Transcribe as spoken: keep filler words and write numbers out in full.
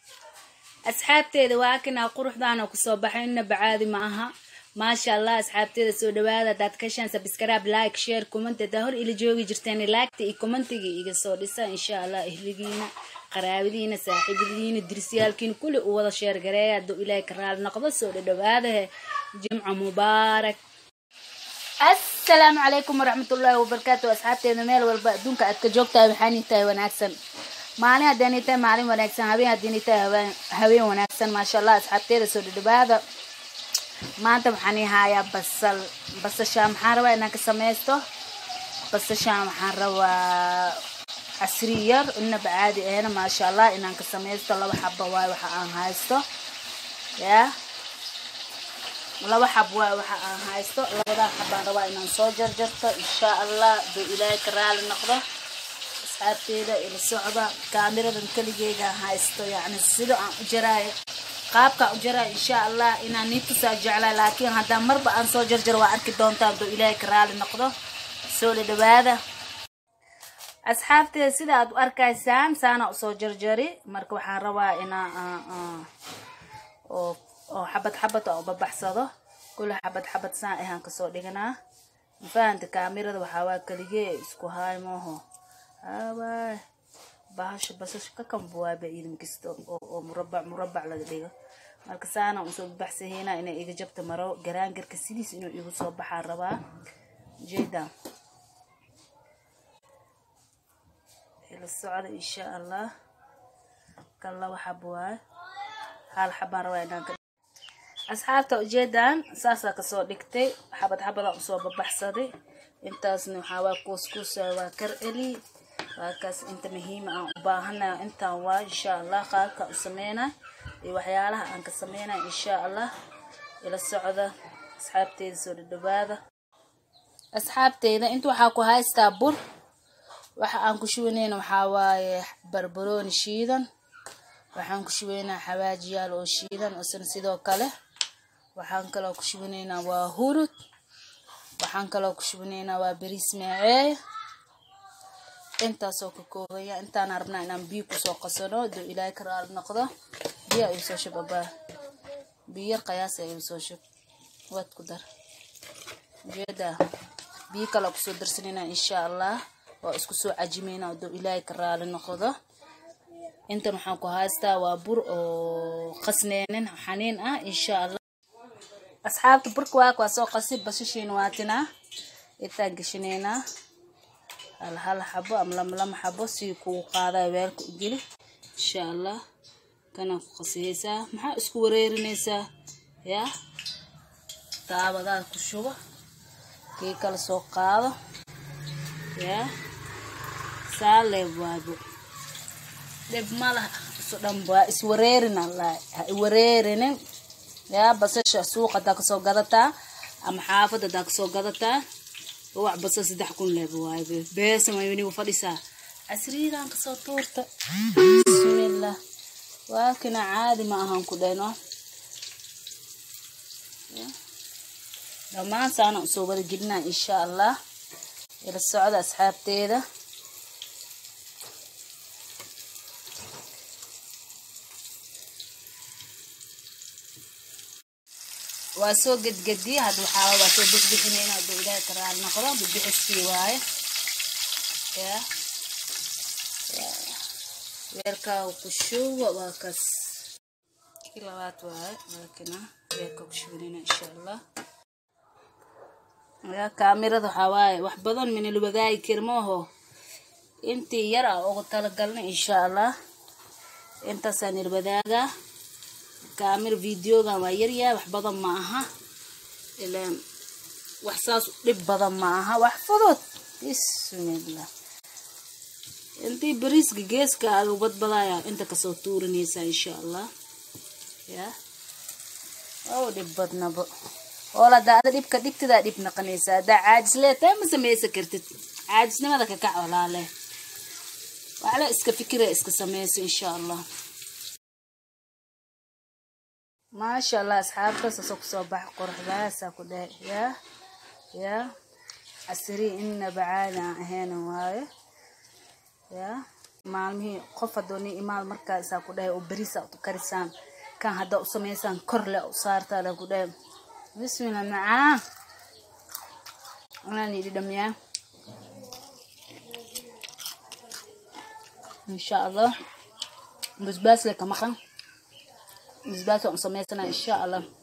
asxaabteeda waa kana quruxdaana ku soo baxayna bacaadi ma aha ma sha Allah asxaabteeda soo dhawaada dad ka shan subscribe like share comment da hor ila joogi jirteen like iyo commentiga iga soo dhisa insha Allah ihligiina qaraabadiina saaxiibadiina dirsiyaalkiina kulli u wada share gareeya doo ilaahay ka raal noqdo soo dhawaada jimco mubaarak السلام عليكم ورحمة الله وبركاته أصحابتي ميل والبا دونك أتكجوكتا بحاني تاي وناكسن مالي هداني تاي مالي وناكسن هبي هداني تاي هبي وناكسن ما شاء الله أصحابتي رسول دبادة ما أنت بحاني هايا بصل بس الشام حاروا إنك سميستو بس الشام حاروا عسرير إنه بعادي هنا ما شاء الله إنك سميستو الله حبة واي وحقان هايستو يا laba xab waa waxa aan haysto labada xab aan rabaa inaan soo jarjarto insha Allah doo ilaahay ka raali noqdo asxaabteeda ila socda kaamiradan kaligeega haysto yaani sida aan u jaray qaabka u jaray insha Allah inaan nito soo jeclaa laakiin hadda marba aan soo jarjar waa arki doontaa doo ilaahay ka raali noqdo soo la dhawaada asxaabteeda sida aad u arkaysaan saana u soo jarjari marka waxaan rabaa inaan oo oo xabad xabad oo babaxsado kula xabad xabad saan ahaan ka soo dhiganaa faanta kaamirada waxa waa kaligee isku haay mooho aba baash basash ka kan buwaabe idin kisto oo murabbac murabbac laga dhigo marka saana u soo baxsaheena inay iga jabta maro garaangarka sidiis inuu igu soo baxaa rabaa jeeda ila socda insha Allah kala waxa buwaa hal xabar waa inaan asxaabta ujeedaan saasa ka soo dhigtay xabad xabad oo soo babaxsaday intaasna waxa waa couscous waa kar eli waa kaas inta muhiim ah u baahanahay inta waa insha Allah qaabka u sameeyna iyo waxyaalaha aan ka sameeyna insha Allah ila socda asxaabteeda soo dhawaada asxaabteeda inta waxa ku haystaa bur waxa aan ku shubanayna waxa waaye barbarooni shiidan waxaan ku shubaynaa xawaajiyaal oo shiidan oo sidoo kale waxaan kale ku shubaynaa waa hurud waxaan kale ku shubaynaa waa bariis macay intaas oo ka koobaya intaan arabnaa inaan biyo ku soo qasano doo ilaahay ka raali noqdo biyo ay soo shababa biyo qiyaas ay soo shab wad ku dar jeeda biyo kale ku soo darsanayna insha Allah waa isku soo cajimeynaa doo ilaahay ka raali noqdo inta waxaan ku haystaa waa bur oo qasneenin xaniin ah insha Allah asxaabta burka waa ka soo qasib basashiin waatina inta gashineena hal hal xabo am lam lam xabo si ku qaada weelka u geli insha Allah kana ku qasaysa maxaa isku wareerinaysa ya taabada ku shuba kii kala soo qaado ya saale waabo dib malaha soo dhanba is wareerin Allah ha wareerin ya basasha suuqa da ka soo gadataa ama xaafada da ka soo gadataa wax basas saddex kun leeb waaye bees ma yini u fadhisaa asriidan ka soo tuurta bismillah waa kana caadi ma ahan ku dhayno dhamaan saana soo wada gidnaa insha Allah ila socda asxaabteeda waa soo gadgadi had waxa waa soo bixbixinayna doo ilaahay ka raali noqdo bixisi waaye ya weerka ku shuba waa kas kilawaad waaye markina weerka ku shubinayna insha Allah ya kaamirada waxa waaye wax badan min la wadaay kirmooho intii yar ah oo tala galnay insha Allah inta sanir wadaaga kaamir videoga waa yar yahay wax badan ma aha ilaan wax saas dib badan ma aha wax fudud bismillah intii bariiska geeska aad u badbadaya inta ka soo tuurinaysa insha Allah ya oo dib badnaba wala daada dibka digtida dib naqanaysa da caajis leeyahay ma sameeysa kartid caajisnimada ka kac walaale wala iska fikira iska sameeyso insha Allah ما شاء الله أصحابك سوق صباح قرحة ساكودة يا يا عسري إن بعانا هنا وهاي يا maalmihii qof hadooni imaad markaas ku dhahay oo bariis u karisaan kan hada u sameeysan kor le u saartaa la ku dhahay bismillah macaan ana nidi dhamiya insha Allah basbaas le kama khan basbaas u sameeysan insha Allah